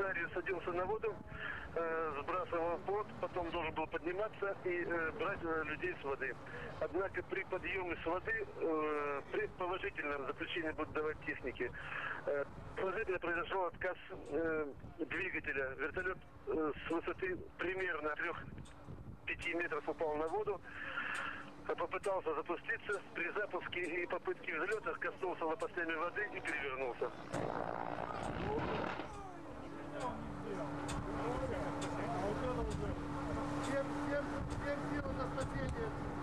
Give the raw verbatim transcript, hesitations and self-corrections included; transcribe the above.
сценарию садился на воду, э, сбрасывал плот, потом должен был подниматься и э, брать э, людей с воды. Однако при подъеме с воды, э, при положительном заключении будут давать техники, э, положительно произошел отказ э, двигателя. Вертолет э, с высоты примерно трёх-пяти метров упал на воду, попытался запуститься, при запуске и попытке взлета коснулся лопастями воды и перевернулся. Всем, всем, всем сил на спасение.